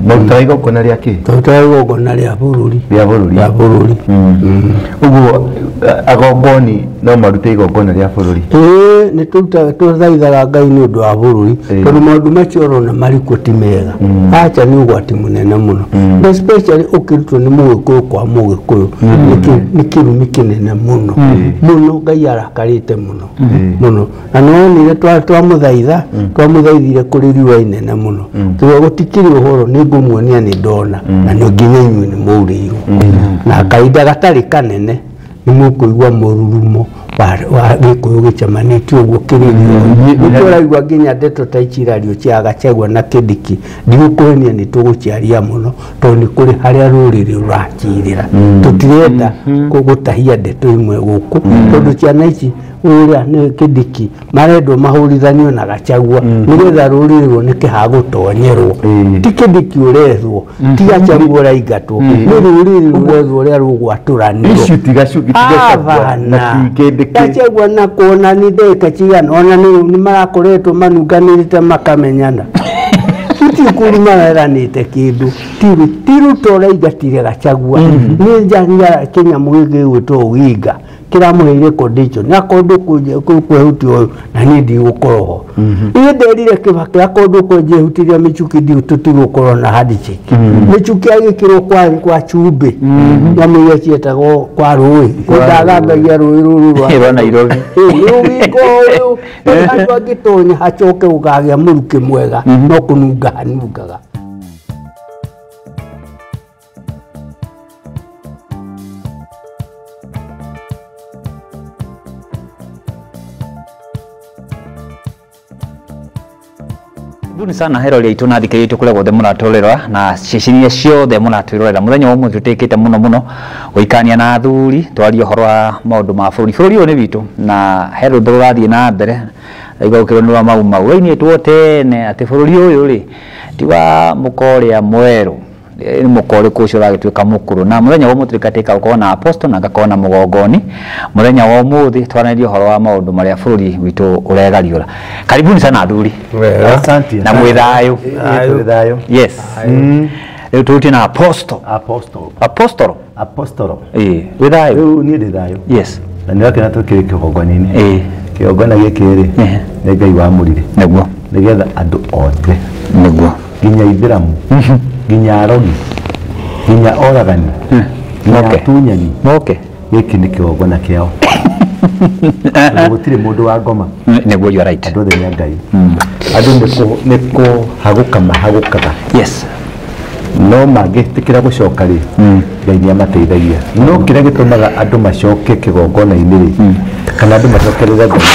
Maruta igongona rĩa kĩ? Maruta igongona rĩa bũrũri. Rĩa bũrũri. Rĩa bũrũri. Ũguo agongoni no marute igongona rĩa bũrũri. Nĩ tũthaithaga Ngai nĩ ũndũ wa bũrũri tondũ maũndũ macio ũrona marĩkuo ti mega. Acha nĩ ũgwati mũnene mũno. Especially ũkĩrutwo nĩ Mũgĩkũyũ kwa Mũgĩkũyũ nĩ kĩrumi kĩnene mũno mũno. Ngai arakarĩte mũno mũno, na nĩwonire twamũthaithire kũrĩ riũa inene mũno. Tondũ gũtikĩrĩ ũhoro nĩ ngũmuonia nĩ ndona na nĩ nginya inyuĩ nĩ mũrĩirwo na kahinda gatarĩ kanene nĩ mũkũigua mũrurumo wa Gĩkũyũ gĩcemanĩtie ũguo kĩrĩrio. Nĩtũraigua nginya ndeto ta icirario cia Gachagua na Kindiki. Ndigũkũhenia nĩ tũgũciaria mũno tondũ nĩ kũrĩ harĩa rũrĩrĩ rũrakirĩra. Tũtirenda gũtahia ndeto imwe gũkũ tondũ ciana ici ũrĩa nĩ Kindiki marendwo mahũrithanio na Gachagua nĩgetha rũrĩrĩ ruoneke ha gũtonyerwo. Ti Kindiki ũrethwo, ti Gachagua ũraingatwo, nĩ rũrĩrĩ rũrethwo ũrĩa rũgwatũranĩrwo. Gachagua na kuona nĩ ndeka cigana ona nĩ marakoretwo manunganĩrĩte makamenyana. Tũtikũrĩ mareranĩte kĩndũ ti Ruto ũraingatire Gachagua. Nĩ njania kĩnyamũ gĩkĩ gwĩtwo Uginga kĩramũheire condition akorwo kwĩhutia ũyũ na niĩ ndigũkorwo ho. Niĩ nderire Kibaki akorwo kwĩhutiria Michuki tũtigũkorwo na handshake. Michuki agĩkĩrwo kwa Chumbi nyamũ iria cietagwo kwa rũĩ kũndagangagia rũĩ rũrũ rwa Nairobi. Ũgĩko ũyũ andũ angĩtonya hacoke gũkagĩa mũrukĩ mwega no kũnunga hanungaga. Buni sana herori aitu na thikiritu kule gothe muratolera na cecini ciothe muratwirorera muthenya wa muthi utikite muno guikania na athuri twario horo wa maundu ma bũrũri ũyũ nĩ witũ na herori ndũrathie na mbere igokirwo nĩ wa mauma ũraini tuotene ati bũrũri ũyũ ri ti wa mũkoria mweru ni mũkore kucio ragituika mũkũrũ na muthenya wa muthi katika ukona apostle na ngakona mugongoni muthenya wa muthi twanario horo wa maundu maria bũrũri witũ uregariũra. Karibuni sana athuri. Asante. Na mwithayo. Yes. Rĩu tuti na apostle. Withayo. Rĩu niĩ ndĩ thayo. Yes. Na nĩ wakena tũkĩrĩ kĩgongona-inĩ. Kĩgongona gĩkĩ rĩ nĩ Ngai wamũrire. Nĩguo. Nĩgetha andũ othe. Nĩguo. Nginya Ithĩramu. Nginya arogi. Nginya oragani. Nginya atunyani. Gĩkĩ nĩ kĩgongona kĩao. Gũtirĩ mũndũ wa ngoma. Nĩguo, you are right. Andũ othe nĩ Ngai. Andũ nĩ kũhagũka mahagũkaga. Yes. No mangĩtĩkĩra gũcoka rĩ Ngai nĩ amateithagia. No kĩrĩa gĩtũmaga andũ macoke kĩgongona-inĩ rĩ kana andũ macokerere Ngai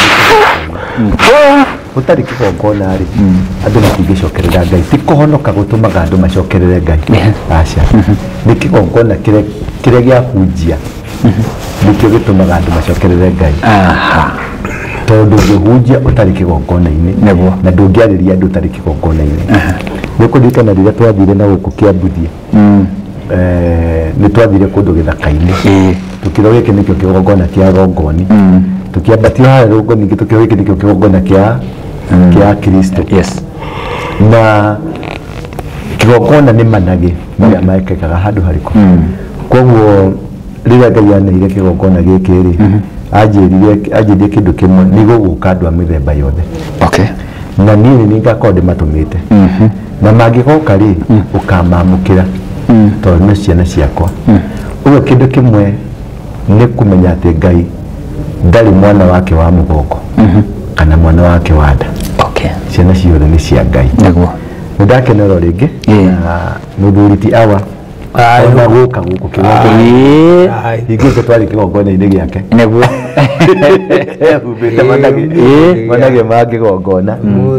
gũtarĩ kĩgongona rĩ andũ matingĩcokerera Ngai. Ti kũhonoka gũtũmaga andũ macokerere Ngai. Aca nĩ kĩgongona kĩrĩa gĩahunjia nĩkĩo gĩtũmaga andũ macokerere Ngai. Tondũ ndũngĩhunjia ũtarĩ kĩgongona-inĩ na ndũngĩarĩria andũ ũtarĩ kĩgongona-inĩ. Nĩ kũririkana rĩrĩa twathire na gũkũ Kĩambuthia nĩ twathire kũndũ gĩthaka-inĩ tũkĩrwo gĩkĩ nĩkĩo kĩgongona kĩa Rongoni tũkĩambatio harĩa Rongoni ningĩ tũkĩrwo gĩkĩ nĩkĩo kĩgongona kĩa Kristo. Na kĩgongona nĩ managĩ marĩa mekĩkaga handũ harĩkũ. Koguo rĩrĩa Ngai aneire kĩgongona gĩkĩ rĩ anjĩrire kĩndũ kĩmwe nĩ gũgũka andũ a mĩthemba yothe. Na niĩ nĩ ngakorwo ndĩmatũmĩte na mangĩgoka rĩ ũkamamũkĩra tondũ nĩ ciana ciakwa. Ũguo kĩndũ kĩmwe nĩ kũmenya atĩ Ngai ndarĩ mwana wake wa mũgongo kana mwana wake wa nda. Ciana ciothe nĩ cia Ngai. Nĩ ndakenera rĩngĩ mũthuri ti awa ona gũka gũkũ kĩgongona ingĩ twarĩ kĩgongona-inĩ gĩake humbĩte managĩ ma kĩgongona.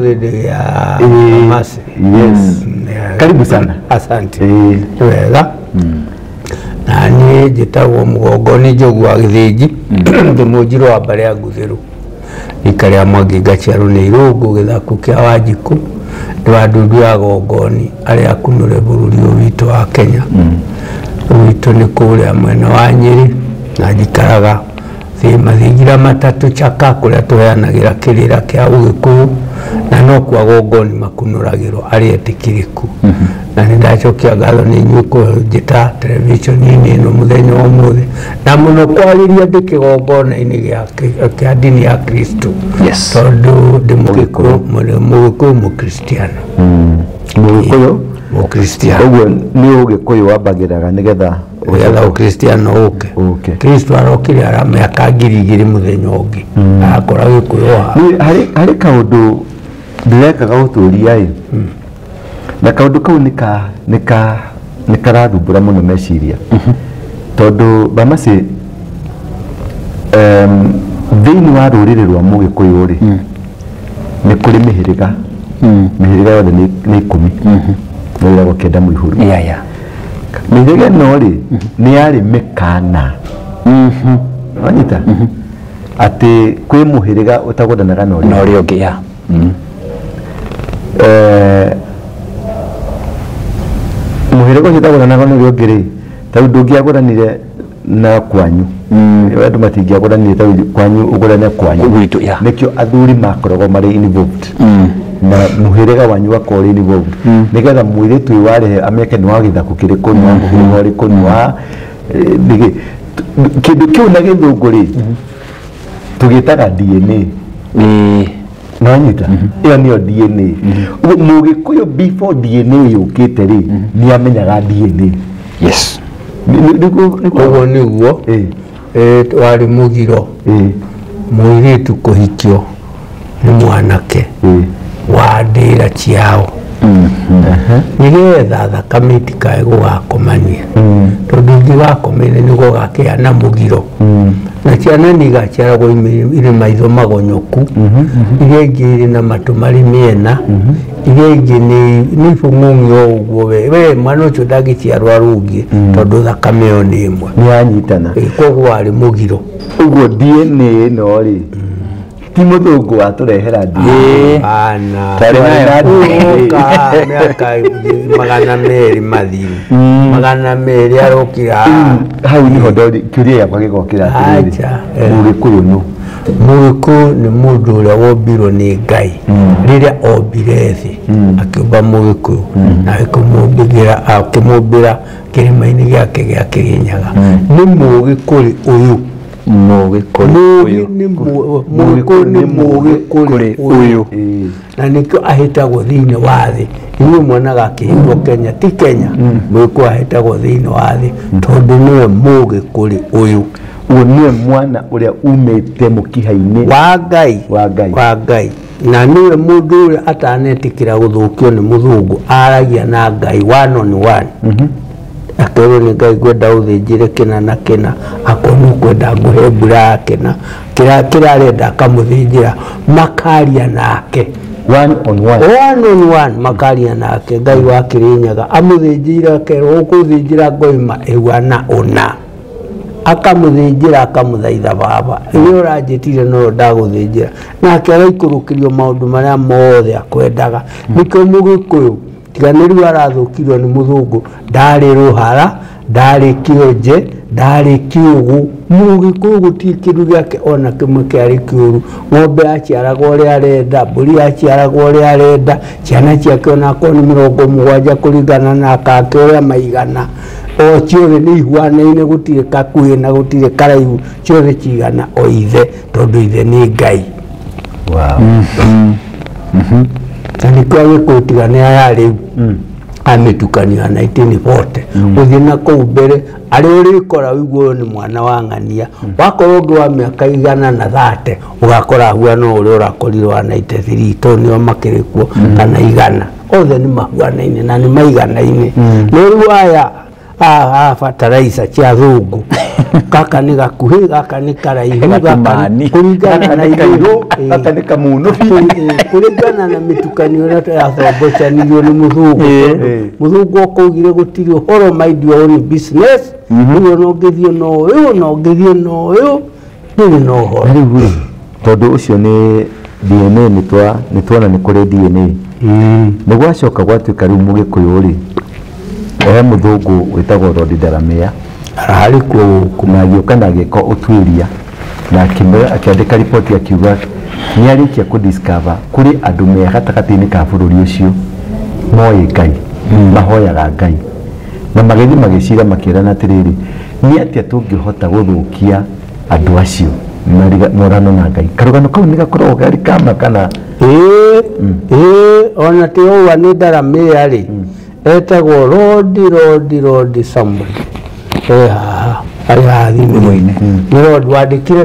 Karibu sana. Asante. Wega. Na niĩ njĩtagwo Mũgongoni Njogu wa Gĩthĩnji ndĩ Mũnjirũ wa mbarĩ ya Nguthĩrũ rika rĩa Mwangi ngaciarwo nĩ Irũngũ gĩthaku kĩa Wanjikũ ndĩ wa ndundu ya Gongoni arĩa akunũre bũrũri ũyũ witũ wa Kenya. Witũ nĩ kũrĩa mwena wa Nyĩrĩ na njikaraga mathingira matatũ Chaka kũrĩa tũheanagĩra kĩrĩra kĩa Ũgĩkũyũ na no kwa gongoni makunũragĩrwo arĩa etĩkĩrĩku na nĩ ndacokia ngatho nĩ inyuĩ kũnjĩta televisheni-inĩ ĩno mũthenya wa ũmũthĩ na mũno kwarĩria ndĩ kĩgongona-inĩ kĩa ndini ya Kristo tondũ ndĩ Mũgĩkũyũ Mũkristiano Mũkristiano ũguo nĩ Ũgĩkũyũ wambagĩraga nĩgetha Ũkristiano ũke Kristo arokire ara mĩaka 2000 mũthenya ũngĩ akora Gĩkũyũ harĩ kaũndũ ndĩrekaga ũtũria na kaũndũ kau nĩ karathumbũra mũno meciria tondũ bamacĩ thĩinĩ wa rũrĩrĩ rwa Mũgĩkũyũ rĩ nĩ kũrĩ mĩhĩrĩga yothe nĩ 10 wĩragwo kenda mũihũru mĩhĩrĩga ĩno rĩ nĩ yarĩ mĩkana wanyita atĩ kwĩ mũhĩrĩga ũtagũthanaga na ũrĩa ũngĩ mũhĩrĩga ũcio ũtagũthanaga na ũrĩa ũngĩ rĩ tondũ ndũngĩagũranire na kwanyu andũ matingĩagũranire tondũ kwanyu ũgũrane kwanyu nĩkĩo athuri makoragwo marĩ involved na mũhĩrĩga wanyu wakorwo involved nĩgetha mũirĩtu ũyũ warehe ameke nĩ wa gĩthakũ kĩrĩkũ nĩ wa mũhĩrĩga ũrĩkũ nĩ wa kĩndũ kĩu na gĩthũngũ rĩ tũgĩtaga DNA nanyita ĩyo nĩyo DNA Mũgĩkũyũ before DNA yũkĩte rĩ nĩ amenyaga DNA ũguo nĩguo warĩ mũgiro mũirĩtu kũhikio nĩ mwanake wa ndĩra ciao nĩgetha thakame itikae gũgakomania tondũ ingĩgakomeire nĩ gũgakĩana mũgiro na ciana nĩigaciaragwo irĩ maitho magonyoku iria ingĩ irĩ na matũ marĩ mĩena iria ingĩ nĩ ibũng'ũng'i o ũguo we mwana ũcio ndangĩciarwo arũngiĩ tondũ thakame ĩyo nĩ ĩmwe nĩyanyitana koguo warĩ mũgiro ũguo DNA ĩno rĩ ti mũthũngũ watũrehera mĩaka 200 mathiru 200 arokira hau niho kĩũria gĩakwa gĩgokĩra Mũgĩkũyũ nũ Mũgĩkũyũ nĩ mũndũ ũrĩa wombirwo nĩ Ngai rĩrĩa ombire thĩ akĩũmba Mũgĩkũyũ na akĩmũmbĩra kĩrĩma-inĩ gĩake gĩa Kĩrĩnyaga nĩ Mũgĩkũyũ ũyũ Mũgĩkũyũ nĩ Mũgĩkũyũ ũyũ na nĩkĩo ahĩtagwo thĩinĩ wa thĩ inyuĩ mwonaga akĩhĩtwo Kenya ti Kenya Mũgĩkũyũ ahĩtagwo thĩinĩ wa thĩ tondũ nĩwe Mũgĩkũyũ ũyũ uo nĩwe mwana ũrĩa umĩte mũkiha-inĩ wa Ngai na nĩwe mũndũ ũrĩa atanetĩkĩra gũthũkio nĩ mũthũngũ aragia na Ngai one on one akerwo nĩ Ngai ngwenda ũthĩnjĩre kĩna na kĩna akorwo kwenda ngũhe mbura ya kĩna kĩrĩa arenda akamũthĩnjĩra makaria nake one on one makaria nake Ngai wa Kĩrĩnyaga amũthĩnjĩire akerwo ũkũthĩnjĩra ngoima ĩwana ũna akamũthĩnjĩra akamũthaitha baba nĩ ũranjĩtire no ndagũthĩnjĩra nake agaikũrũkĩrio maũndũ marĩa mothe akwendaga nĩkĩo Mũgĩkũyũ tiga nĩ rĩu arathũkirio nĩ mũthũngũ ndarĩ rũhara ndarĩ kĩonje ndarĩ kĩũgũ Mũgĩkũyũ gũtirĩ kĩndũ gĩake ona kĩmwe kĩarĩ kĩũru ng'ombe yaciaragwo ũrĩa arenda mbũri yaciaragwo ũrĩa arenda ciana ciake ona akorwo nĩ 70 kũringana na akake ũrĩa maigana o ciothe nĩ ihuanaine gũtirĩ kakuhĩ na gũtirĩ karaihu ciothe cigana o ithe tondũ ithe nĩ Ngai na nĩkĩo Agĩkũyũ tiga nĩ aya rĩu amĩtukanio 1940 gũthiĩ na kũu mbere arĩa ũrĩkora wĩguo nĩ mwana wa ng'ania wakorwo ũngĩ wa mĩaka 130 ũgakora ahuana ũrĩa ũrakorirwo wa 93 tondũ nĩo makĩrĩ kuo kana 100 othe nĩ mahuanaine na nĩ maiganaine no rĩu aya fertilizer cia thũngũ gaka nĩ gakuhĩ gaka nĩ karaihu kũringana na irio gaka nĩ kamũnũ kũringana na mĩtukanio ĩrĩa yathombocanĩrio nĩ mũthũngũ okaugire gũtirĩ ũhoro mind your own business ũguo no ngĩthiĩ no ũyũ no ngĩthiĩ no ũyũ ndĩrĩ no ũhoro tondũ ũcio nĩ DNA nĩtwona nĩ kũrĩ DNA nĩ gwacoka gwatuĩka rĩu Mũgĩkũyũ rĩ he mũthũngũ wĩtagwo Lord Delamere ararĩ kuo na agĩũka na agĩka ũtuĩria na akiandika ripoti akiuga ni arikia ku discover kuri andu me gatakati-ini ka bururi ucio moe Ngai mahoyaga Ngai na magethi magicira makirana atiriri ni atia tungihota guthukia andu acio morano na Ngai karugano kau ni gakorwo gari kama kana ona ti uwa ni ndarame ari etagwo Lord somebody ari thimũ-inĩ nĩ Lord wandĩkire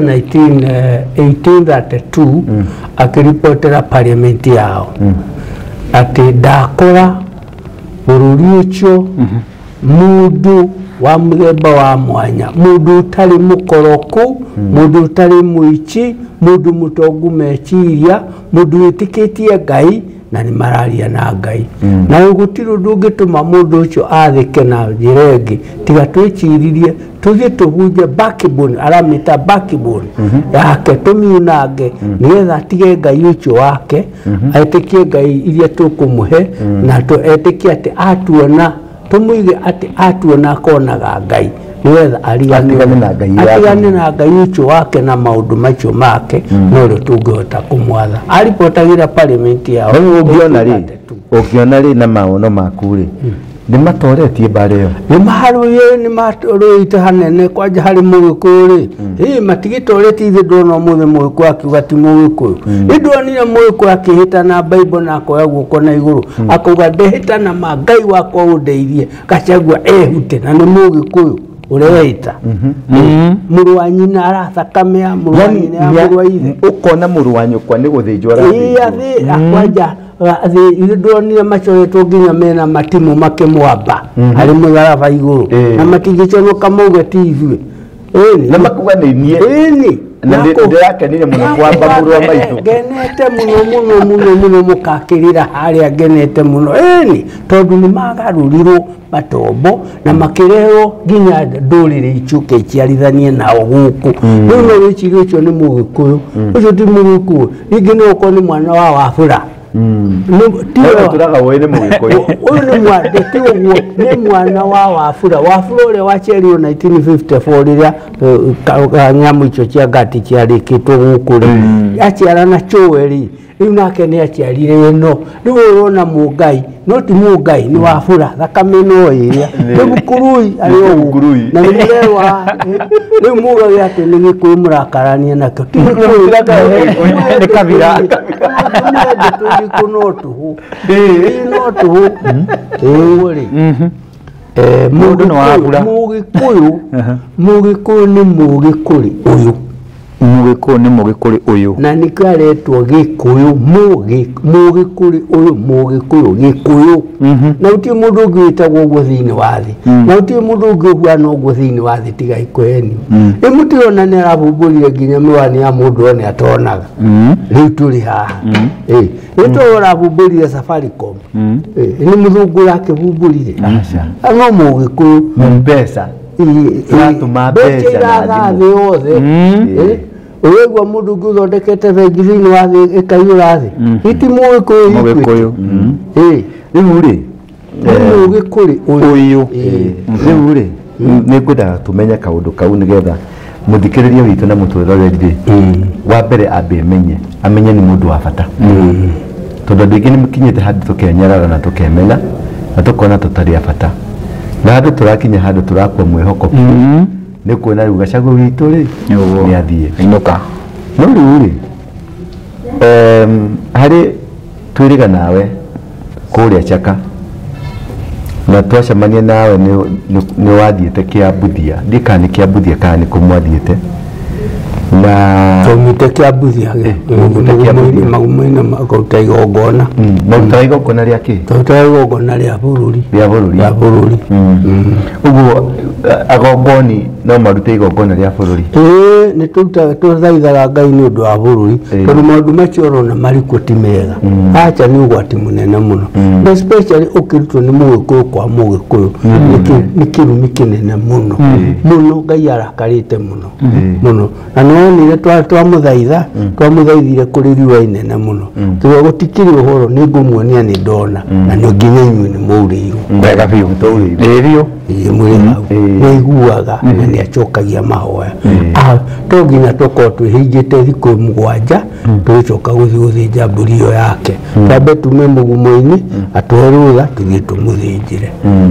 1832 akĩripotera parliament yao atĩ ndakora bũrũri ũcio mũndũ wa mũthemba wa mwanya, mũndũ ũtarĩ mũkoroku, mũndũ ũtarĩ mũici, mũndũ mũtongu meciria, mũndũ wĩtĩkĩtie Ngai na nĩ mararia na Ngai na gũtirĩ ũndũ ũngĩtũma mũndũ ũcio athĩke na njĩra ĩngĩ tiga twĩciririe tũthiĩ tũhunje backbone, aramĩta backbone yake tũmiunange nĩgetha atige Ngai ũcio wake etĩkie Ngai iria tũkũmũhe na etĩkie atĩ atuona tũmũige atĩ atuona akonaga Ngai nĩgetha atigane na Ngai ũcio wake na maũndũ macio make no rĩo tũngĩhota kũmwatha. Aripotagĩra parliament yao ũngĩona rĩ na maono maku rĩ nĩ matoretie mbara ĩyo nĩ marũĩte hanene kwanja harĩ Mũgĩkũyũ rĩ matigĩtoretie ithe ndona ũmũthĩ Mũgĩkũyũ akiuga ti Mũgĩkũyũ nĩndonire Mũgĩkũyũ akĩhĩta na Bible na akoya guoko na igũrũ akauga ndehĩta na ma Ngai wakwa ũndeithie Gachagua ehute na nĩ Mũgĩkũyũ ureita mũrũ wa nyina arathakamia mũrũ wa nyina mũrũ wa ithe ukona mũrũ wa nyũkwa nĩ gũthĩnjwo arathĩnjwo akwanja ndonire macoretwo nginya mena matimu makĩmwamba harĩ mũtharaba igũrũ na matingĩconoka mauge ti ithuĩ na makuga nĩ niĩ na ndĩrakenire mũno kwamba mũrũ wa maitũ ngenete mũno mũkakĩrĩra harĩa ngenete mũno tondũ nĩ magarũrirwo matombo na makĩrehwo nginya ndũrĩrĩ icuke iciarithanie nao gũkũ rĩu no wĩcirie ũcio nĩ Mũgĩkũyũ ũcio ti Mũgĩkũyũ rĩngĩ no ũkorwo nĩ mwana wa Wafula turaga woĩ nĩ Mũgĩkũyũ ũyũ nĩ mwandĩki ũguo nĩ mwana wa Wafula ũrĩa waciarirwo 1954 rĩrĩa nyamũ icio cia ngati ciarĩkĩtwo gũkũ rĩ aciarana Choweri rĩu nake nĩ aciarire ĩno rĩu ũrona Mũngai no ti Mũngai nĩ Wafula thakame no ĩrĩa nĩ Mũkũrũi arĩ ũguo na nĩ mũrewa rĩu mugage atĩ nĩ Gĩkũyũ mũrakarania nakĩo ti nĩ kabira no tũhũ rĩ mũndũ nĩ Wafula Mũgĩkũyũ nĩ Mũgĩkũrĩ ũyũ Mũgĩkũyũ nĩ Mũgĩkũrĩ ũyũ na nĩkĩo aretwo Gĩkũyũ Mũgĩkũrĩ ũyũ Mũgĩkũyũ Gĩkũyũ na gũtirĩ mũndũ ũngĩ wĩtagwo ũguo thĩinĩ wa thĩ na gũtirĩ mũndũ ũngĩ ũhuana ũguo thĩinĩ wa thĩ tiga Ikũhenio mũtirona nĩ arahumbũrire nginya mĩwani ya mũndũ one atonaga rĩu tũrĩ haha nĩtwe ũrahumbũrire Safaricom nĩ mũthũngũ ũrakĩhumbũrire no Mũgĩkũyũ mbeca iratũma mbeca iratha thĩ yothe ũrĩgua mũndũ ũngĩ ũthondekete bengi thĩinĩ wa thĩ ĩkaiyũra thĩ iti Mũgĩkũyũ rĩu rĩ Mũgĩkũrĩ ũyũ rĩu rĩ nĩ ngwendaga tũmenye kaũndũ kau nĩgetha mũthikĩrĩria witũ na mũtũroreri rĩ wa mbere ambe amenye nĩ mũndũ wa bata tondũ andũ aingĩ nĩ mũkinyĩte handũ tũkenyarara na tũkemena na tũkona tũtarĩ a bata na andũ tũrakinya handũ tũrakua mwĩhoko nĩ kuona rĩu Gachagua witũ rĩ nĩ athiĩ ainũka no rĩu rĩ harĩ twĩrĩga nawe kũrĩa Chaka na twacemania nawe nĩ wathiĩte Kĩambuthia ndika nĩ Kĩambuthia kana nĩ kũmwathiĩte na tumite Kĩambuthia mauma-inĩ makũruta igongona maruta igongona rĩa kĩ tũruta igongona rĩa bũrũri ũguo agongoni no marute igongona rĩa bũrũri nĩ tũthaithaga Ngai nĩ ũndũ wa bũrũri tondũ maũndũ macio ũrona marĩkuo ti mega acha nĩ ũgwati mũnene mũno na especially ũkĩrutwo nĩ Mũgĩkũyũ kwa Mũgĩkũyũ nĩ kĩrumi kĩnene mũno Ngai arakarĩte mũno na no nonire twamuthaithire kuri riũa inene muno tuga gutikiri uhoro ni ngumuonia ni ndona na ni nginya inyuĩ nĩ mũũrĩirwo wega biũ ĩrio mũrĩ hau nĩ aiguaga na nĩ acokagia mahoya to nginya tũkorwo twĩhingĩte thikũ 7 tũgĩcoka gũthiĩ gũthĩnja mbũri ĩyo yake twambe tume mũgumo-inĩ atũhe rũtha tũthiĩ tũmũthĩnjĩre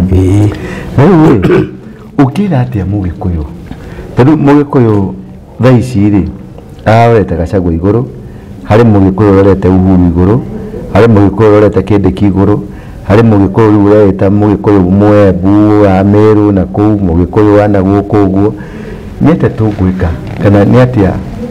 ũkĩra atĩa Mũgĩkũyũ tondũ Mũgĩkũyũ thaa ici rĩ arorete Gachagua igũrũ harĩ Mũgĩkũyũ ũrorete Uhuru igũrũ harĩ Mũgĩkũyũ ũrorete Kindiki igũrũ harĩ Mũgĩkũyũ rĩu ũreta Mũgĩkũyũ Mwembu wa Meru na kũu Mũgĩkũyũ wa na gũkũ ũguo nĩ atĩa tũngwĩka kana nĩ atĩa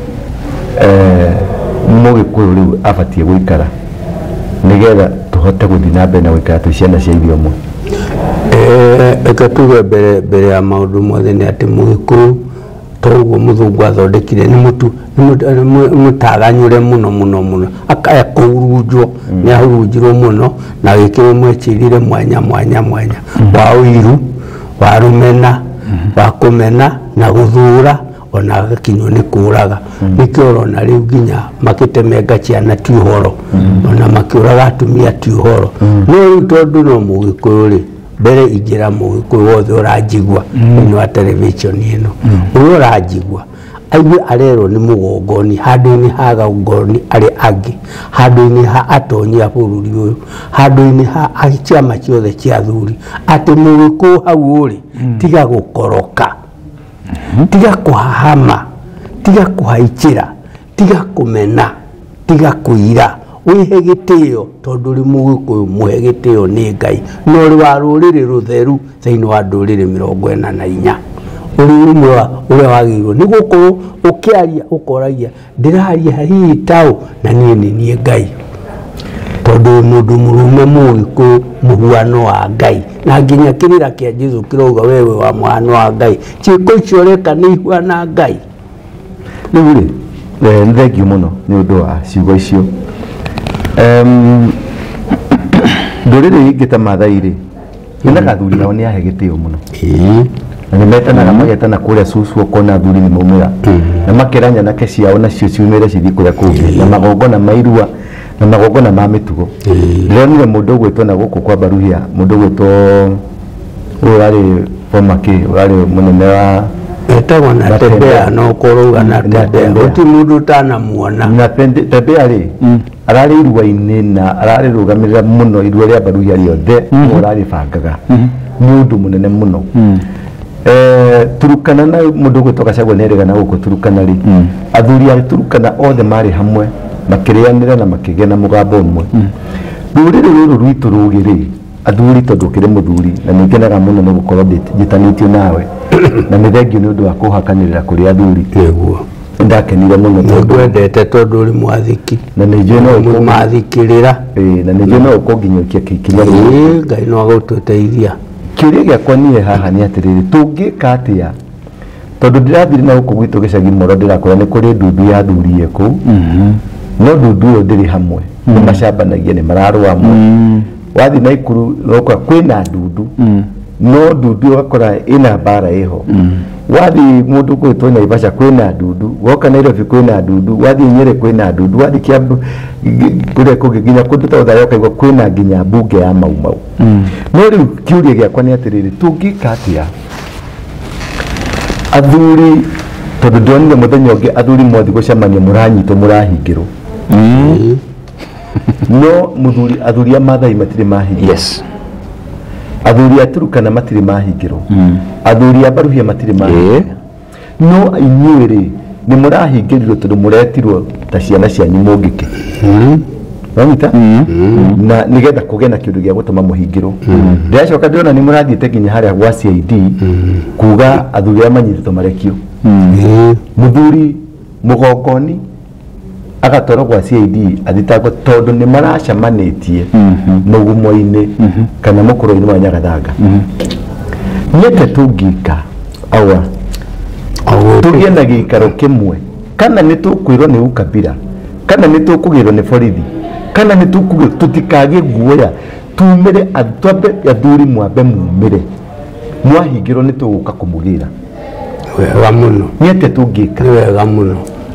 Mũgĩkũyũ rĩu abatie gũikara nĩgetha tũhote gũthiĩ na mbere na gũikara twĩ ciana cia ithuĩ ũmwe eka tuge mbere ya maũndũ mothe nĩ atĩ Mũgĩkũyũ toguo mũthũngũ athondekire nĩ mũtaganyũre mũno akahurunjwo nĩ ahurunjirwo mũno na wĩkĩrwo mwĩcirire mwanya wa ũiru wa rũmena wa kũmena na gũthũra ona agakinywo nĩ kũraga nĩkĩo ũrona rĩu nginya makĩtemenga ciana ti ũhoro ona makĩũraga atumia ti ũhoro no rĩu tondũ no Mũgĩkũyũ rĩ mbere ingĩra Mũgĩkũyũ wothe ũranjigua thĩinĩ wa television ĩno ũrĩa ũranjigua aigue arerwo nĩ mũgongoni handũ-inĩ ha gongoni arĩ angĩ handũ-inĩ ha atonyi a bũrũri ũyũ handũ-inĩ ha ciama ciothe cia athuri atĩ Mũgĩkũyũ hau ũrĩ tiga gũkoroka tiga kũhahama tiga kũhaicĩra tiga kũmena tiga kũira wihe gĩtĩo tondũ rĩ Mũgĩkũyũ muhe gĩtĩo nĩ Ngai no ũrĩ wa rũrĩrĩ rũtheru thĩinĩ wa ndũrĩrĩ 44 ũrĩ ũmwe ũrĩa wagĩrĩirwo nĩ gũkorwo ũkĩaria ũkoragia ndĩraria hihi taũ na niĩ Ngai tondũ mũndũ mũrũme Mũgĩkũyũ mũhuano wa Ngai na nginya kĩrĩra kĩa Jesũ kĩrauga wewe wa mũhano wa Ngai ciĩko icio ũreka nĩ ihuana Ngai rĩu rĩ nĩ thengiũ mũno nĩ ũndũ wa ciugo icio ndũrĩrĩ ingĩ ta Maathai rĩ nĩna athuri nao nĩ ahe gĩtĩo mũno na nĩ metanaga magetana kũrĩa Susu ũkona athuri nĩ maumĩra na makĩranya nake ciao nacio ciumĩre cithiĩ kũrĩa kũngĩ na magongona ma irua na magongona ma mĩtugo ndĩronire mũndũ ũgwĩtwo na gũkũ kwa Baruhia mũndũ ũgwĩtwo ũrarĩ Bomaki ũrarĩ mũnene wa etagwo na Tembea no kũrũga na Tembea gũti mũndũ ũtanamuona na Tembea rĩ ararĩ irua-inĩ na ararĩ rũgamĩrĩra mũno irua rĩa Baruhia rĩothe ũrarĩ bangaga nĩ ũndũ mũnene mũno Turukana na mũndũ ũgwĩtwo Gachagua nĩ erĩgana gũkũ Turukana rĩ athuri a Turukana othe marĩ hamwe makĩrĩanĩra na makĩgĩa na mũgambo ũmwe rũrĩrĩ rũrũ rwitũ rũgĩ rĩ athuri tondũ ũkĩrĩ mũthuri na nĩ ngenaga mũno nĩ gũkorwo njitanĩtio nawe na nĩ thengio nĩ ũndũ wa kũhakanĩrĩra kũrĩ athuri nĩguo ndakenire mũno ngwendete tondũ ũrĩ mwathiki na nĩ njũĩ no ũmathikĩrĩra na nĩ njũĩ no ũkũnginyũkia ikinya rĩu Ngai no agũtũteithia kĩũria gĩakwa niĩ haha nĩ atĩrĩrĩ tũngĩka atĩa tondũ ndĩrathire na gũkũ gwitũ gĩcagi Moro ndĩrakora nĩ kũrĩ ndundu ya athuri ĩ kũu no ndundu ĩyo ndĩrĩ hamwe nĩ macambanagia nĩ mararũa hamwe wathiĩ Naikuru ũgakora kwĩna ndundu no ndundu ũgakora ĩna mbara ĩho wathiĩ mũndũ gwĩtwo Naivasha kwĩna ndundu woka Nairobi kwĩna ndundu wathiĩ Nyeri kwĩna ndundu wathiĩ Kiambu kũrĩa kũngĩ nginya kũndũ ta Uthayo ũkaigua kwĩna nginya mbunge ya Mau Mau no rĩu kĩũria gĩakwa nĩ atĩrĩrĩ tũngĩka atĩa athuri tondũ ndonire mũthenya ũngĩ athuri mothe gũcemania mũranyitwo mũrahingĩrwo no mũthuri athuri a Maathai matirĩ mahingĩrwo athuri a Turukana matirĩ mahingĩrwo athuri a Baruhia matirĩ mahingĩrwo no inyuĩ rĩ nĩ mũrahingĩrirwo tondũ mũretirwo ta ciana cianyu mũngĩke wamita na nĩgetha kũgĩa na kĩndũ gĩa gũtũma mũhingĩrwo ndĩracoka ndĩrona nĩ mũrathiĩte nginya harĩa gwa CID kuga athuri arĩa manyitĩtwo marekio mũthuri mũgongoni agatwarwo gwa CID athitangwo tondũ nĩ maracemanĩtie mũgumo-inĩ kana mũkũrũ-inĩ wa Nyagathanga nĩte tũngĩka awa tũgĩe na gĩikaro kĩmwe kana nĩ tũkwĩrwo nĩ ukabira kana nĩ tũkũgĩrwo nĩ borithi kana nĩ tũkũgĩrwo tũtikagĩe guoya tumĩre atwambe athuri mwambe mumĩre mwahingĩrwo nĩ tũgũka kũmũgĩra wega mũno nĩte tũngĩka wega mũno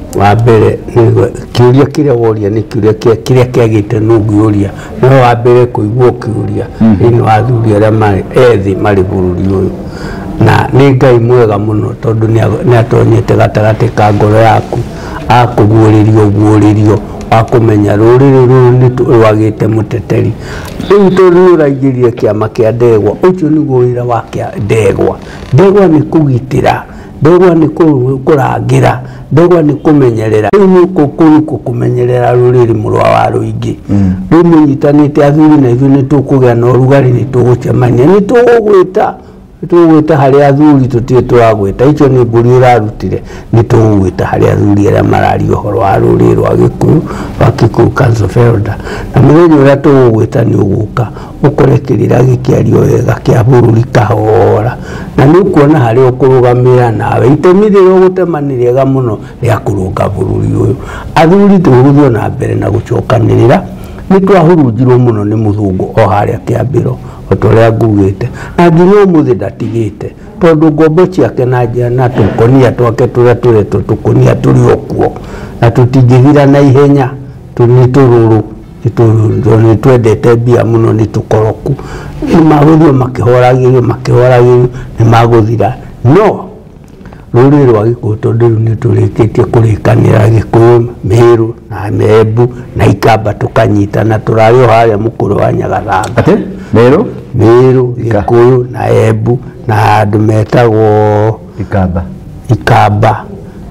wa mbere kiuria kiria woria ni kiuria kiria kiagite nungiuria no wa mbere kuigua kiuria ni wa athuri aria mari ethi mari bururi uyu na ni Ngai mwega muno tondu ni atonyete gatagati ka ngoro yaku akuguririo akumenya ruriri ruru ni rwagite muteteri riu tondu uraigirie kiama kia ndegwa ucio niguo wira wa kia ndegwa ni kugitira ndegwa ni kurangira ndegwa ni kumenyerera riu ni kumenyerera ruriri murwa wa ruingi riu munyitanite athuri na ithu ni tukugea na urugari ni tugucemania ni tugwita hari athuri tutie twagwita icio ni mburi urarutire ni tugwita hari athuri aria marari uhoro wa ruriri rwa Gikuyu wa Kikuyu Council of Elders na muthenya uria tugwita ni uguka ukorekerera gikiario wega kia bururi kahora na ni kuona hari ukurugamira nawe itemi riri ugutemaniria muno ria kurunga bururi uyu athuri tuguthio na mbere na gucokanirira ni twahurunjirwo muno ni muthungu o haria kiambiro otoria ngugite na nginya umuthi ndatigite tondu ngombo ciake na njia na tukonia twake turia turi tukonia turi okuo na tutingithira na ihenya tunitururu ni twendete mbia muno ni tukoroku ni maguthio makihoragirio ni maguthira no ruriri rwa Gikuyu tondu ni turikitie kurikanira Gikuyu Meru na Embu na Ikamba tukanyitana turari haria mukuru wa Nyagathanga ate Meru Gikuyu na Embu na andu metagwo Ikamba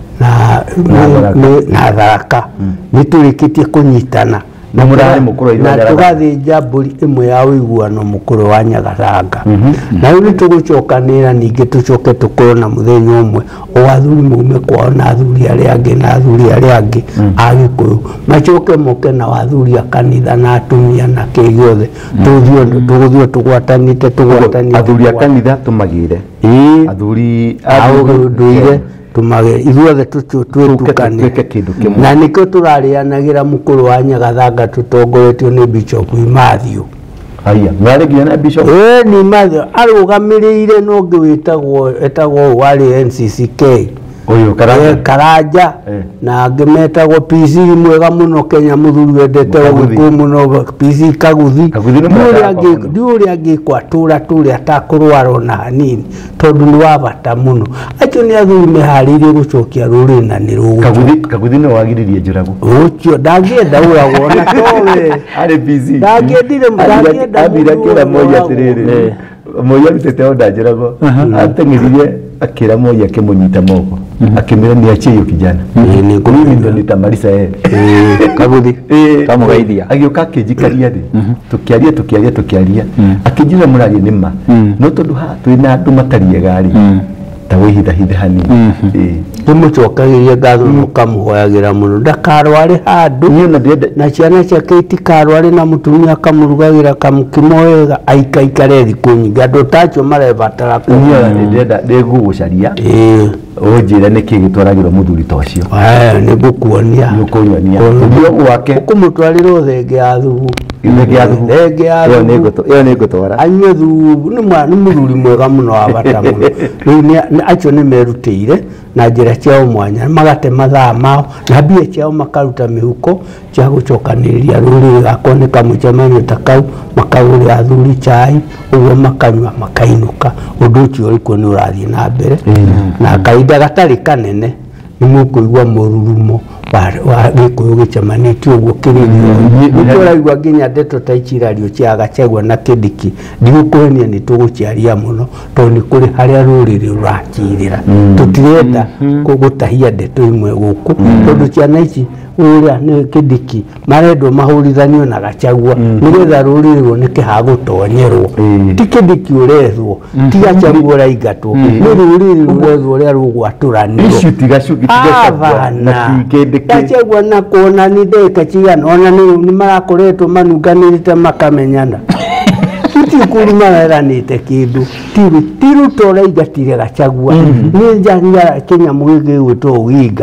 na Tharaka ni turikitie kunyitana na murari mukuru na tugathinja mburi imwe ya uiguano mukuru wa Nyagathanga na riu tugucokanira ningi tucoke tukorwo na muthenya umwe o athuri mume kwao na athuri aria angi a Gikuyu macoke moke na athuri a kanitha na atumia na kigiothe tuguthio tugwatanite athuri a kanitha tumagire athuri a nduire tumage ithuothe tutukane na nikio turarianagira mukuru wa Nyagathanga tutongoretio ni Bishop Matthew aya mwarigia na Bishop ni Matthew arugamirire no etagwo wali NCCK uyu Karanja na ngemetagwo PC mwega muno Kenya muthuri wendete Gikuyu muno PC Kaguthi ndiuria ngikwa tura atakurwara na hanini tondu ni wa bata muno acio ni athuri meharirie gucokia ruriri na ni rugu Kaguthi no wagiririe njuragu ucio ndangienda uragwo na towe ari PC ndangiendire abira kira moja tiriri moja bitete onda njuragu atengiririe akira moja kimunyita moko akimira ni achio kijana ni kumi ndo nitamarisa Kaguthi tamugaithia agioka kijikaria ri tukiaria akijira murari nima no tondu ha twina andu matarie gari ta wihitha hani tumucokagiria ngatho mukamuhoyagira muno ndakarware handu na ciana ciake itikarware na mutumia akamurugagira kamukimoega aikaikare thiku nyingi andu tacio marebatara kunyora ndigugucaria ujira niki gitwaragirwo muthuri tocio ni gukuonia ndio wake ukumutwarira thenge ya thubu iyo ni gutwara anywe thubu ni muthuri mwega muno wa bata muno riu acio ni merutire na njira ciao mwanya magate mathaa mao na mbia ciao makaruta mihuko cia gucokaniria ruriri gakoneka mucemanio ta kau makagurira athuri chai uguo makanywa makainuka undu ucio urikuo ni urathie na mbere na kahinda gatari kanene ni mukuigua mururumo wa Gikuyu gicemanitio uguo kiririo nituraigua nginya ndeto ta ichirario cia Gachagua na Kindiki ndigukuhenia ni tuguciaria muno tondu ni kuri haria ruriri rurakirira tutirenda kugutahia ndeto imwe guku tondu ciana ici uria ni Kindiki marendwo mahurithanio na Gachagua nigetha ruriri ruoneke ha gutonyerwo ti Kindiki urethwo ti Gachagua uraingatwo ni ruriri rurethwo uria rugwaturanio icio tigacuka na Gachagua na kuona ni ndeka cigana ona ni marakoretwo manunganirite makamenyana tikuri mararanite kindu tiru tora ingatire Gachagua ni njanja Kenya mwige gwitwo Uginga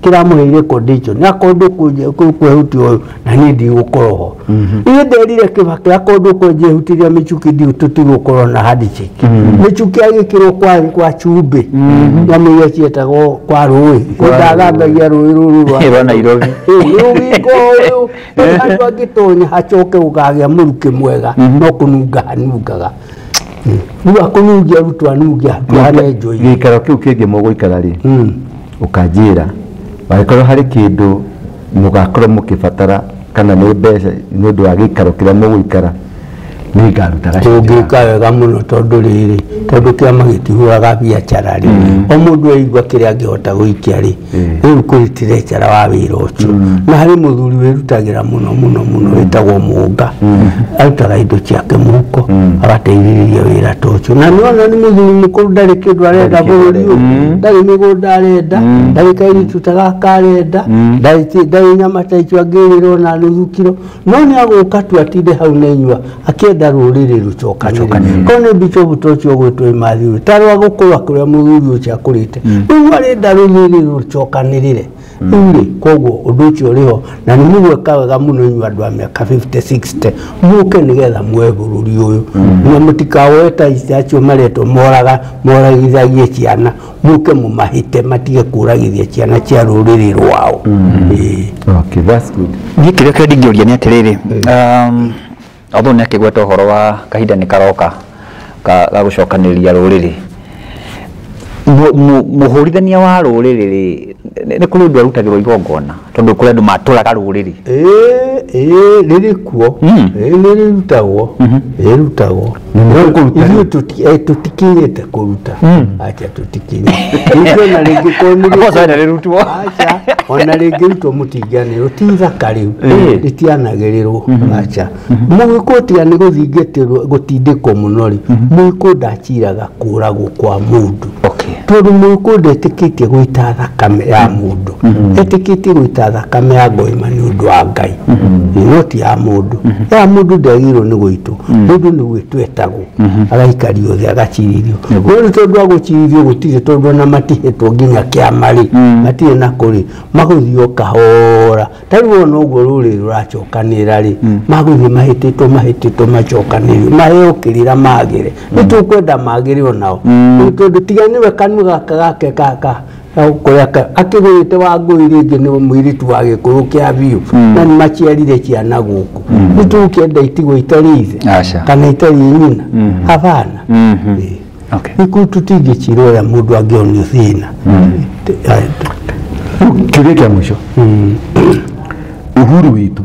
kiramuheire condition akondu kwehuti uyu na ni ndigukoroho ile nderire Kibaki akondu kwenjehutiria michuki ndi tutigukoro na handshake michuki agikirwo kwa chumbe nyamuye cietagwo kwa rui kundagambagia rui ruru rwa Nairobi wiko uyu andu agitonya hacoke ugagia muruke mwega no kununga hanungaga niwa kunungia rutu anungia tuane njoi gikaro kiu kingi muguikara ri ukanjira waikoro hari kindu mugakorwo mukibatara kana ni mbeca ni undu wa gikaro kiria muguikara ni ngaruta kungika wega muno tondu riri tondu kiama gitihuraga biacara ri o mundu aigua kiria angihota guikia ri riu kuritire cara wa wira ucio na hari muthuri wirutagira muno witagwo Munga arutaga indo ciake muko agateithĩrĩria wira ta ucio na niona ni muthuri mukuru ndari kindu arenda bururi ndari migunda arenda ndari kairi tutagaka arenda ndari nyama ta icio angĩrĩrwo na nuthu kiro no ni aguka tu atinde hau nenyua akienda ruriri rucokanire kone bicho tocio gwitwe mathiu tarwa gukura kuria muthuri ucio akurite riu arenda ruriri rucokanirire uri koguo undu ucio riho na ni mugweka wega muno inyua andu a miaka 50-60 muke nigetha mwe bururi uyu na mutikaweta icio mareto moragithagie ciana muke mumahite matige kuragithia ciana cia ruriri rwao okay that's good gikire kedi ngioria ni atiriri although ni akigweta uhoro wa kahinda ni karoka ga gucokaniria ruriri muhurithania wa ruriri ni kuri ndu arutagirwo igongona tondu kuri andu maturaga ruriri riri kuo riri rutagwo ithuĩ tutikinyĩte kũruta acha tutikinyĩte na rĩngĩ konirĩrutwo acha ona rĩngĩ rutwo mũtinganĩrwo ti ithaka rĩu rĩtianagĩrĩrwo acha mũgĩkũ tiga nĩ gũtindĩkwo mũno rĩ mũgĩkũ ndaciraga kũragwo kwa mũndũ tondũ mũgĩkũ ndetĩkĩtie gũita thakame ya mũndũ etĩkĩtie gũita thakame ya Ngoima nĩ ũndũ wa Ngai noti ya mũndũ ndagĩrĩirwo nĩ gũitwo mũndũ nĩ gwĩtwo etagwo agaikario thĩ agaciririo no tondu agũcirithio gũtirĩ tondu na matihetwo nginya kĩama rĩ matirĩ na kũrĩ magũthio kahora tarĩu ona ũguo rũrĩrĩ rũracokanĩra rĩ magũthiĩ mahĩtĩtwo macokanĩrio maheo kĩrĩra magĩre nĩtũkwenda magĩre onao tondu tiga nĩwe kanua gaka gake kaka akĩgũrĩte Wangũi rĩngĩ nĩ mũirĩtu wa Gĩkũyũ kĩa biũ na nĩ maciarire ciana gũkũ nĩtũkĩenda itigwo itarĩ ithe kana itarĩ nyina hapana nĩkũu tũtingĩcirwo ũrĩa mũndũ angĩonio thĩna kĩũria kĩa mũico Uhuru witũ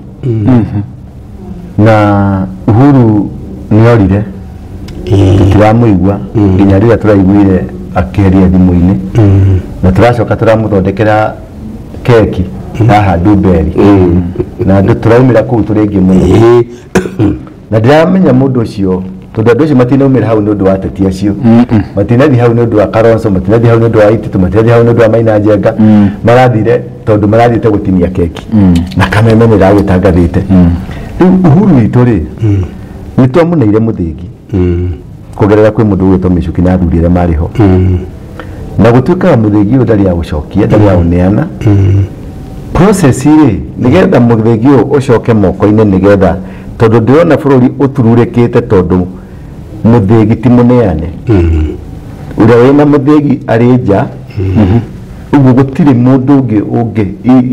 na Uhuru nĩorire tũtiramũigua nginya rĩrĩa tũraiguire akĩaria thimũ-inĩ na tũracoka tũramũthondekera keki haha Ndumberi na andũ tũraumĩra kũu tũrĩ aingĩ mũno na ndiramenya mũndũ ũcio tondu andu acio matinaumĩra hau nĩ ũndũ wa ateti acio matinathi hau nĩ ũndũ wa Kalonzo matinathi hau nĩ ũndũ wa Ititu matinathi hau nĩ ũndũ wa Maina Njenga marathire tondu marathiĩte gũtinia keki na kameme nĩ ragĩtangathĩte rĩu Uhuru witũ rĩ nĩ twamũneire mũthĩgi kugerera kwĩ mũndũ ũgwĩtwo Michuki na athuri arĩa marĩ ho na gũtuĩkaga mũthĩgi ũyũ ndarĩ agũcokia ndarĩ agũneana process rĩ nĩgetha mũthĩgi ũyũ ũcoke moko-inĩ nĩgetha tondu ndĩrona bũrũri ũtururĩkĩte tondu mũthĩgi ti mũneane ũrĩa wĩna mũthĩgi arĩ nja ũguo gũtirĩ mũndũ ũngĩ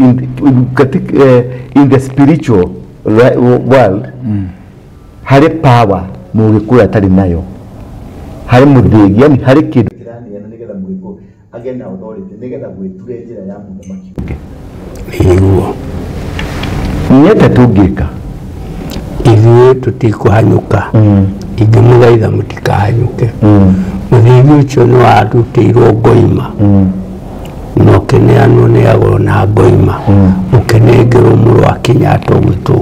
in the spiritual world harĩ power mũgĩkũyũ atarĩ nayo harĩ mũthĩgi yani harĩ kĩndũ kĩraneana nĩgetha mũgĩkũyũ agĩe na authority nĩgetha gwĩture njĩra ya mũthamaki ũngĩ nĩete tũngĩka ithuĩ tũtikũhanyũka ingĩmũthaitha mũtikahanyũke mũthĩgi ũcio nĩ warutĩirwo Ngoima na ũkĩneanwo nĩ agũrwo na Ngoima mũkĩnengerwo mũrũ wa Kenyatta ũgwĩtwo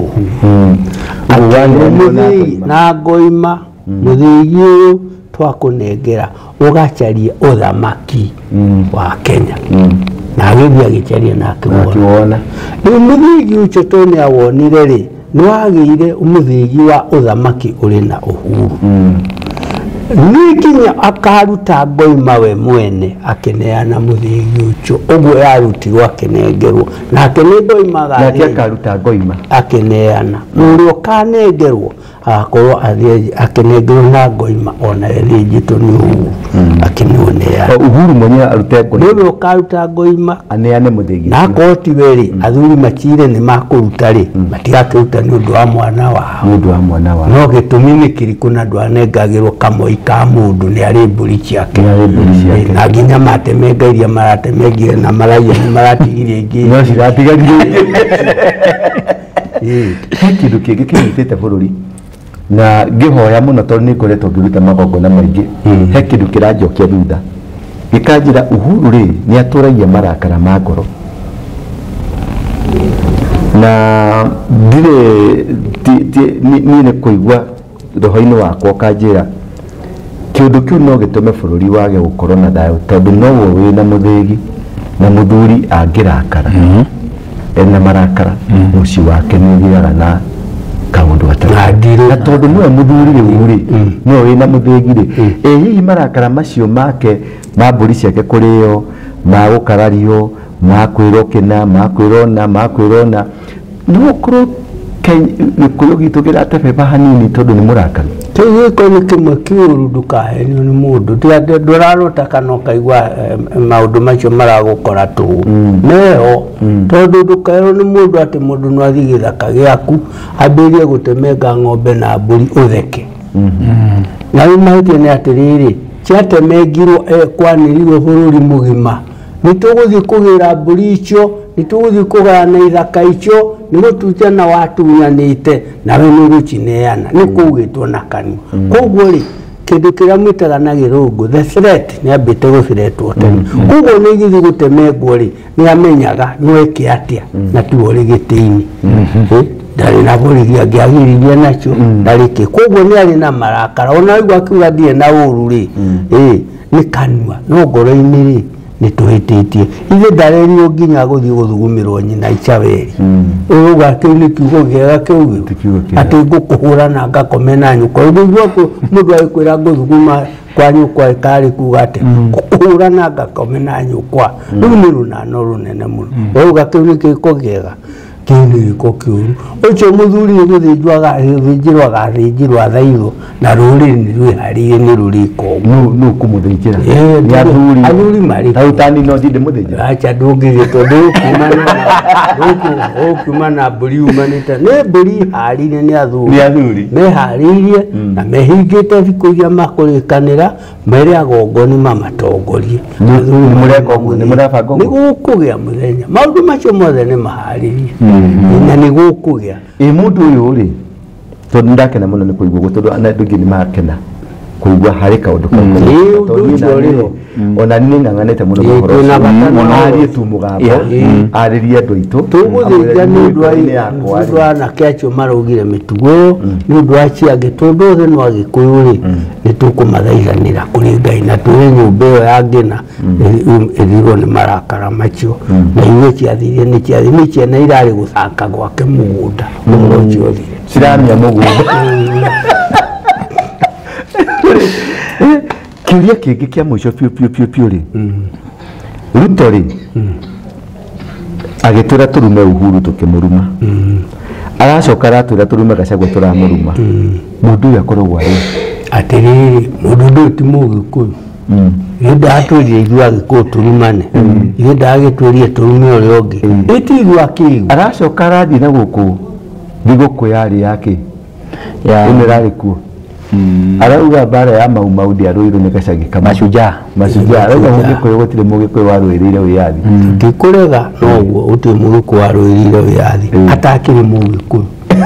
na Ngoima mũthĩgi ũyũ twakũnengera ũgacarie ũthamaki wa Kenya na agĩthiĩ agĩcaria na akĩwona rĩu mũthĩgi ũcio to nĩ awonire rĩ nĩ wagĩire mũthĩgi wa ũthamaki ũrĩ na ũhuru nikinya akaruta ngoima we mwene akeneana muthigi ucio uguo yarutirwo akenengerwo nake ni ngoimaga nake akaruta ngoima akeneana murio kanengerwo agakorwo akenengerwo na ngoima ona ethĩnjĩtwo nĩ Uhuru akĩmũneana Uhuru mwenyewe arute ngoima niwe ukaruta ngoima aneane muthigi na koti weri athuri macire ni makuruta ri matigakiruta ni undu wa mwana wao no gitumi ni kiriku na ndwanengagirwo kamoi ka mundu ni ari mburi ciake na nginya matemengairia maratemengire na maraia ni maratigirie ingi no ciratigagirie he kindu kingi kinyitite bururi na ngihoya muno tondu ni ngoretwo ngiruta magongona maingi he kindu kiranjokia thutha gikanjira Uhuru ri ni aturagia marakara ma ngoro na ndire ni kuigua roho-ini wakwa kanjira kiundu kiu no gitume bururi wage gukorwo na thayu tondu no wo wina muthigi na muthuri angirakara ena marakara muci wake ni thiaga na kaundu atari na tondu niwe muthuri riu ri no wina muthigi ri hihi marakara macio make ma mburi ciake kurio ma gukarario ma kwirokena ma kwirona no korwo Gikuyu gitu giratebeba hanini tondu ni murakari tegiko ni kimwe kiuru ndukahenio ni mundu ndurarota kana ukaigua maundu macio maragukora tu neho tondu ndukaherwo ni mundu ati mundu no athi githaka giaku ambirie gutemenga ng'ombe na mburi utheke na imaitie ni atiriri ciatemengirwo kwaniriwe bururi mugima nituguthi kugira mburi icio nituguthi kugana ithaka icio nimutuja na watu nyanite nawe nirucineana nikugitwo na kani koguo ri kindu kiria mwitaga na girungu the threat ni ambite guciretwo tene koguo ni githi gutemengwo ri ni amenyaga nweke atia na tuo ri gitini ndari na borigia ngiagiririe nacio ndariki koguo ni ari na marakara ona igwa kiuga ndie na uru ri ni kanua no ngoro-ini ri nituhititie ithe ndarerio nginya guthii guthugumirwo nyina Ichaberi uga kile kiugo giega kiugo ati ngukuhura na ngakome na nyuko uguo mundu aikwira nguthuguma kwa nyukwa ikari kuga ati ngukuhura na ngakome na nyukwa rumiru na no runene muno uga kile kiugo giega kini ko kiuru ucio muthuri ni guthinjirwa thaitho na ruri ni rwiharirie ni ruriko no kumuthinjira ni athuri mari tautani no ndinde muthinjira acha ndungire tondu kumana mburi umanite ni mburi haririe ni athuri meharirie na mehingite thiku iria makurikanira mere agongoni mamatongorie ni mureko ni murabanga ni gukugia muthenya maundu macio mothe ni maharirie na ni gukugia mundu uyu ri tondu ndakena muno ni kuigua gutondu ana ndungi ni makena kuigua hari kaundu tondu ona ni nganganete muno gukoro ona ari tu mugambo aririe andu aitu tuguthinja ni ndu ana kiacho marugire mitugo ni ndu aciange tondu the no agikuyu ri ni tukumathaithanira kuri Ngai na tuwe nyumba iyo ya ngina ithirwo ni marakara macio na iwe ciathirie ni ciana irari guthaka gwake mugunda muno ciothire ciramia mugunda kiuria kingi kia mwisho piu ri Ruto ri agitwira turume Uhuru tukimuruma aracoka aratwira turume Gachagua turamuruma mundu uyu akoragwo ari atiriri mundu ti Mugikuyu ndatwirie ithua Gikuyu turumane ithe ndagitwirie turume uria ungi itiigua kiigu aracoka arathii na guku thiguku yari yake imerari kuo arauga bara ya mau ndiarũirwo nĩ Gachagua mashujaa arauga Mũgĩkũyũ gũtirĩ Mũgĩkũyũ warũĩrĩire wĩyathi ngĩkũrega noguo gũtirĩ Mũgĩkũyũ warũĩrĩire wĩyathi atakĩrĩ Mũgĩkũyũ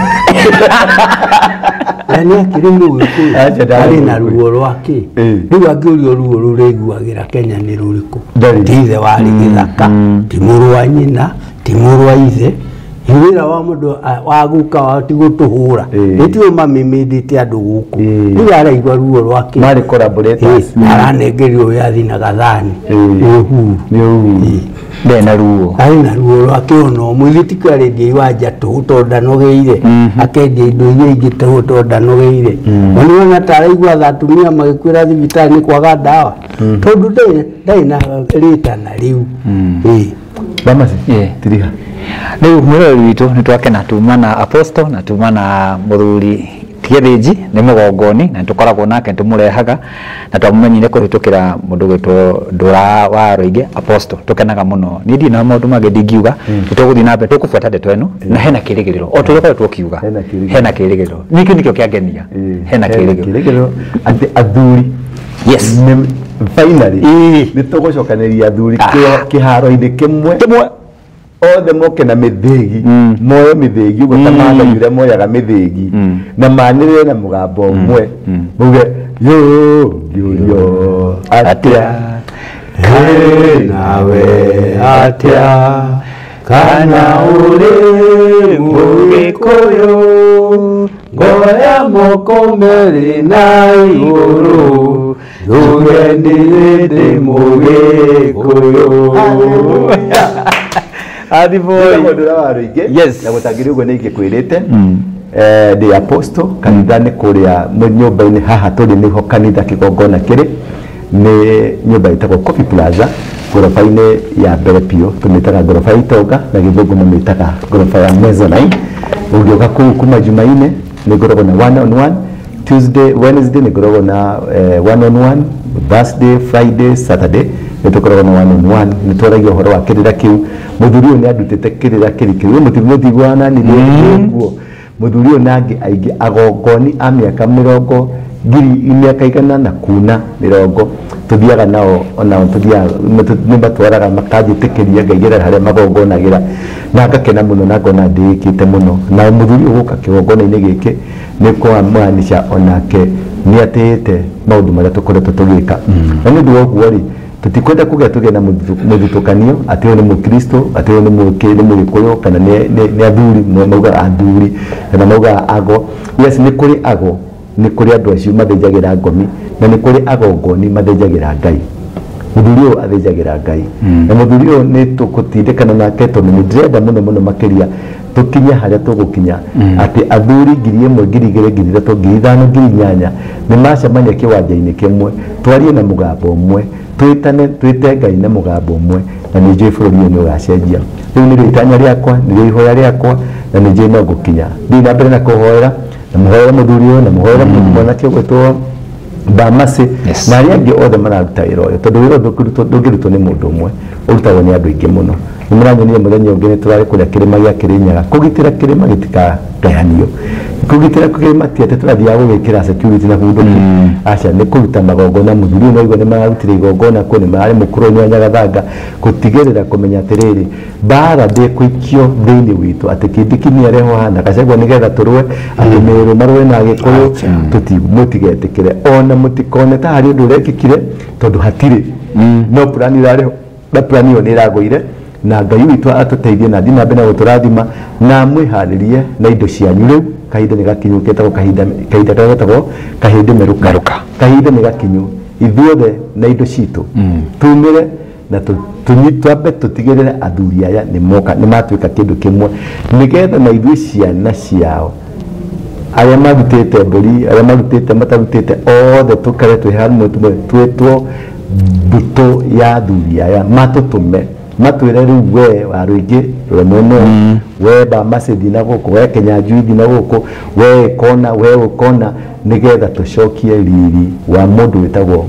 na nĩ akĩrĩ Mũgĩkũyũ arĩ na ruo rwake rĩu angĩũrio ruo rũu rĩiguagĩra Kenya nĩ rũrĩkũ ti ithe warĩ gĩthaka ti mũrũ wa nyina ti mũrũ wa ithe wira wa mundu wa guka wa ti gutuhura itio mamimindite andu guku ni araigwa ruo rwake mari collaborators aranengerio yathi na gathani ni Ndena ruo. Aina ruo akiona mwithiti karedia iwanja tu tonda nogeire. Akendia indo iria ingĩ tu tonda nogeire. Waniona taraigua atumia magikwira thibitari ni kwaga dawa. Tondu ndai na ritana riu. Bamasi tiriha. Riu mwirori witu ni twakena tuma na apostle na tuma na muthuri Thiethĩnji nĩ mũgongoni na tũkoragwo nake tũmũrehaga na twamumenyire kũhĩtũkĩra mũndũ gwĩtwo Ndũra wa Rũingĩ Apostle. Tũkenaga mũno. Niĩ ndirĩ na maũndũ mangĩ ndingiuga, nĩtũgũthiĩ na mbere tũkũbuata ndeto ĩno na hena kĩrĩgĩrĩro o tũrĩa koretwo tũkiuga hena kĩrĩgĩrĩro. Nĩkĩo nĩkĩo kĩangenia, hena kĩrĩgĩrĩro atĩ athuri finally nĩtũgũcokanĩria athuri kĩharo-inĩ kĩmwe othe moke na mĩthĩgi moyo mĩthĩgi ũguo ta Maathai ũrĩa moyaga mĩthĩgi na manĩrĩre na mũgambo ũmwe uge yo atĩa nawe atĩa kana ũrĩ Mũgĩkũyũ ngoya moko merĩ na igũrũ tuge ndĩ Mũgĩkũyũ. Ndũra wa Rũingĩ na gũtangĩria ũguo nĩ ingĩkwĩrĩte ndĩ Apostle kanitha-inĩ kũrĩa nyũmba-inĩ haha tũrĩ nĩho kanitha kĩgongona kĩrĩ nĩ nyũmba ĩtagwo Coffee Plaza ngoroba-inĩ ya mbere biũ tũmĩtaga ngoroba ya itonga na gĩthũngũ mamĩtaga ngoroba ya mezzanine. Ũngĩũka kũu kuma Jumaine nĩ ngoragwo na 1-on-1, Tuesday Wednesday nĩ ngoragwo na 1-on-1, Thursday Friday Saturday nĩtũkoragwo na 1-on-1. Nĩtwaragia ũhoro wa kĩrĩra kĩu. Mũthuri ũyũ nĩandutĩte kĩrĩra kĩu mũtiguana nĩ guo mũthuri ũyũ na angĩ aingĩ agongoni a mĩaka mĩaka igana na kuna 40 tuthiaga nao onao tuthiaga nĩmatwaraga makanjĩtĩkĩria ngaigĩra harĩa magongonagĩra na ngakena mũno na ngona ndĩkĩte mũno na mũthuri ũgũka kĩgongona-inĩ gĩkĩ nĩ kũmaanisha onake nĩatĩĩte maũndũ marĩa tũkoretwo tũgĩka. Na nĩ ũndũ wa ũguo rĩ tutikwenda kũgĩa tũgĩe na mũthutũkanio atĩ ũyũ nĩ Mũkristo atĩ ũyũ nĩ Mũgĩkũyũ kana nĩ athuri maugaga athuri kana maugaga ago. Yes, nĩ kũrĩ ago, nĩ kũrĩ andũ acio mathĩnjagĩra ngomi na nĩ kũrĩ agongoni mathĩnjagĩra Ngai. Mũthuri ũyũ athĩnjagĩra Ngai na mũthuri ũyũ nĩ tũgũtindĩkana nake tondũ nĩ ndĩrenda mũno makĩria tũkinye harĩa tũgũkinya atĩ athuri 1,000, 2,000, 3,000, 5,000, 8,000 nĩ macemania kĩwanja-inĩ kĩmwe twarie na mũgambo ũmwe twĩte Ngai na mũgambo ũmwe na nĩ njũĩ bũrũri ũyũ nĩ ũgacenjia. Rĩu nĩrĩo itanya rĩakwa, nĩrĩo ihoya rĩakwa na nĩ njũĩ no gũkinya. Thiĩ na mbere na kũhoera na mũhoere mũthuri ũyũ na mũhoere mwanake ũgwĩtwo Bamasi na arĩa angĩ othe mararuta wĩra ũyũ tondũ wĩra ndũngĩrutwo nĩ mũndũ ũmwe ũrutagwo nĩ andũ aingĩ mũno. Nĩmũranyonire mũthenya ũngĩ nĩtũrarĩ kũrĩa kĩrĩma gĩa Kĩrĩnyaga kũgitĩra kĩrĩma gĩtikagayanio. Kũgitĩra kĩrĩma ti atĩ tũrathiaga gũgĩkĩra security na kũndũ aca nĩ kũruta magongona. Mũthuri ũyũ noigua nĩ mararutire igongona kũ nĩ mararĩ mũkũrũ wa Nyagathanga gũtigĩrĩra kũmenya atĩrĩrĩ mbara ndĩkũikio thĩinĩ witũ atĩ Kindiki nĩarehwo haha na Gachagua nĩgetha tũrũe atĩ Mĩrũ marũe na Agĩkũyũ mũtigetĩkĩre ona mũtikone ta harĩ ũndũ ũrekĩkire tondũ hatirĩ no plan irarĩho na plan ĩyo nĩ ĩragũire na Ngai witũ atũteithie na thiĩ na mbere na gũtũrathima na mwĩharĩrie na indo cianyu. Rĩu kahinda nĩ gakinyu getagwo kahinda karĩa getagwo kahĩndĩ merũka. Kahinda nĩ gakinyu ithuothe na indo citũ tumĩre na twambe tũtigĩrĩre athuri aya nĩ matuĩka kĩndũ kĩmwe nĩgetha na ithuĩ ciana ciao arĩa marutĩte mbũri arĩa marutĩte matarutĩte othe tũkare twĩ hamwe twĩtwo mbũtũ ya athuri aya matũtũme matwĩre rĩu we wa Rũingĩ rũre mwene we Bamasi thiĩ na gũkũ we Kĩnyanjui thiĩ na gũkũ we ũkona nĩgetha tũcokie riri wa mũndũ wĩtagwo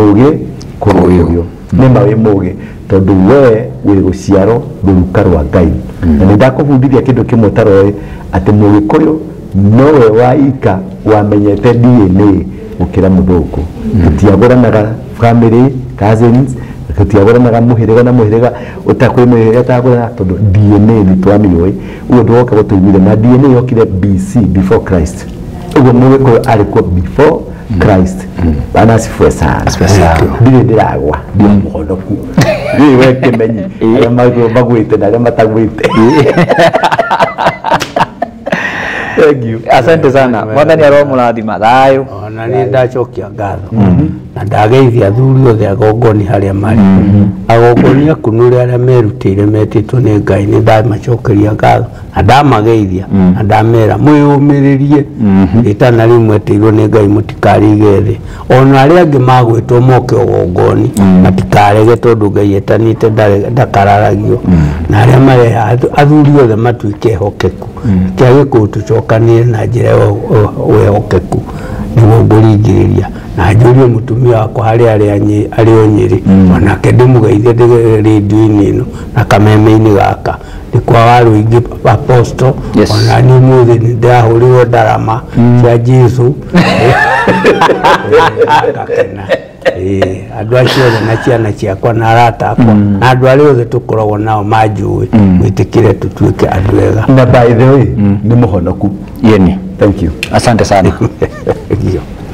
Mũgĩkũyũ. Nĩma wĩ mũgĩ tondũ we wĩ rũciaro rũruka rwa Ngai na nĩndakũbundithia kĩndũ kĩmwe taroĩ atĩ Mũgĩkũyũ nowe waika wamenyete DNA gũkĩra Mũthũngũ. Tũtiagũranaga family cousins tũtiagũranaga mũhĩrĩga na mũhĩrĩga ũtakwĩmĩrĩra ũtagũrana tondũ DNA nĩ twamĩũĩ. Ũguo ndũgoka gũtũiguire na DNA yokire BC before Christ. Ũguo Mũgĩkũyũ arĩkuo before Christ. Bana asifiwe sana. Ndire ndiragwa ndi mũhonoku ndire we Kĩmenyi arĩa magwĩte na arĩa matagwĩte. Thank you. Asante sana. Mwathani aroho mũrathima thayo. Ona ni ndacokia ngatho na ndageithia athuri othe agongoni haria mari agongoni akunure aria merutĩire metĩtwo nĩ Ngai nĩ ndamacokeria ngatho na ndamageithia na ndamera mwĩyũmĩrĩrie rĩtana rĩu mwetĩirwo nĩ Ngai mũtikarige thĩ ona arĩa angĩ magwĩtwo moke ũgongoni matikarege tondũ Ngai etanĩte ndakararagio na arĩa mareha athuri othe matuĩke ehokeku kĩage gũtũcokanĩrĩra na njĩra wehokeku nĩguo ngũringĩrĩria na njũrie mũtumia wakwa harĩa arĩ o Nyĩrĩ onake ndĩmũgeithie rĩndiũ-inĩ ĩno na kameme-inĩ gaka nĩ kwa Warũingĩ Apostle ona niĩ mũthĩ nĩ ndahũrĩrwo ndarama cia Jesũ ngakena andũ acio othe na ciana ciakwa na arata akwa na andũ arĩa othe tũkoragwo nao manjũĩ mwĩtĩkĩre tũtuĩke andũ ega na by the way nĩ mũhonoku Yeni. thank you Asante sana.